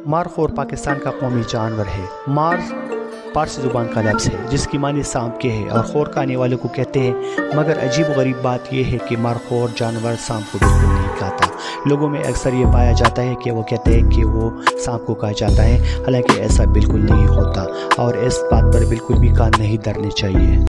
Markhor Pakistan का कौमी जानवर है। मार पारसी ज़ुबान का लफ्ज़ है जिसकी मानी सांप के है और खोर खाने वालों को कहते हैं। मगर अजीब व गरीब बात यह है कि मारखोर जानवर सांप को बिल्कुल नहीं खाता। लोगों में अक्सर ये पाया जाता है कि वो कहते हैं कि वो सांप को खा जाता है, हालांकि ऐसा बिल्कुल नहीं होता और इस बात पर बिल्कुल भी कान नहीं धरने चाहिए।